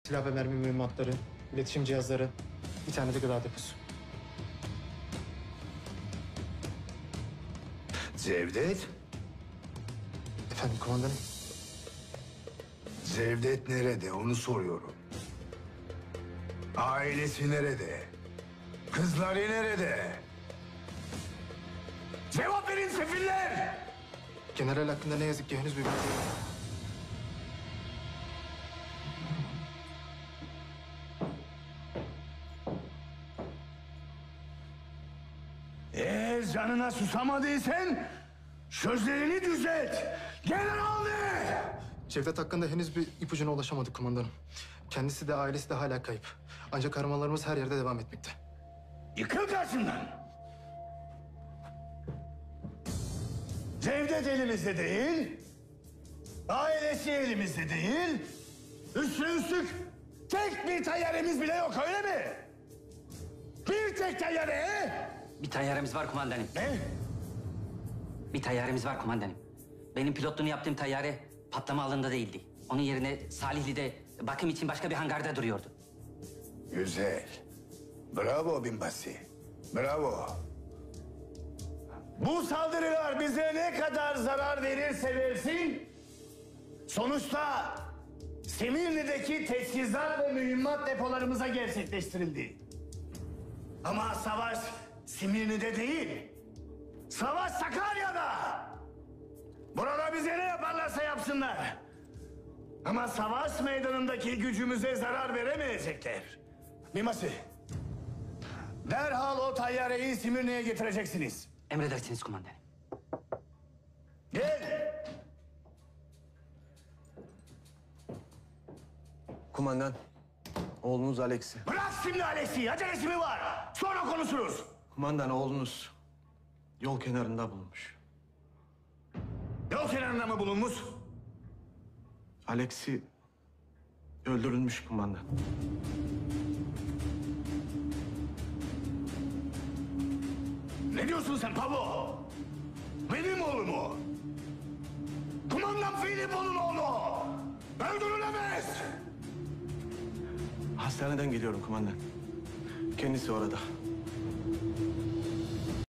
Silah ve mermi mühimmatları, iletişim cihazları, bir tane de gıda deposu. Cevdet? Efendim komutanım? Cevdet nerede onu soruyorum. Ailesi nerede? Kızları nerede? Cevap verin sefiller! General hakkında ne yazık ki henüz bir bilgi yok. Eğer canına susamadıysan sözlerini düzelt. General ne? Cevdet hakkında henüz bir ipucuna ulaşamadık komutanım. Kendisi de ailesi de hala kayıp. Ancak aramalarımız her yerde devam etmekte. Yıkıl karşımdan. Cevdet elimizde değil. Ailesi elimizde değil. Üstüne üstlük tek bir tayyaremiz bile yok öyle mi? Bir tek tayyare he? Bir tayyaremiz var kumandanım. Ne? Bir tayyaremiz var kumandanım. Benim pilotluğunu yaptığım tayyare patlama alanında değildi. Onun yerine Salihli'de bakım için başka bir hangarda duruyordu. Güzel. Bravo binbaşı. Bravo. Bu saldırılar bize ne kadar zarar verirse versin... sonuçta Simirli'deki teçhizat ve mühimmat depolarımıza gerçekleştirildi. Ama savaş Simirli'de değil. Savaş Sakarya'da. Burada bize ne yaparlarsa yapsınlar. Ama savaş meydanındaki gücümüze zarar veremeyecekler. Binbaşı, derhal o tayyareyi Simirli'ye getireceksiniz. Emredersiniz kumandanım. Gel. Kumandan, oğlunuz Alex'i. Bırak şimdi Alex'i, acelesi mi var? Sonra konuşuruz. Kumandan, oğlunuz yol kenarında bulunmuş. Yol kenarında mı bulunmuş? Alex'i öldürülmüş kumandan. Ne diyorsun sen Pablo? Benim oğlum o. Kumandan Filipo'nun oğlu. Öldürülemez. Hastaneden geliyorum kumandan. Kendisi orada.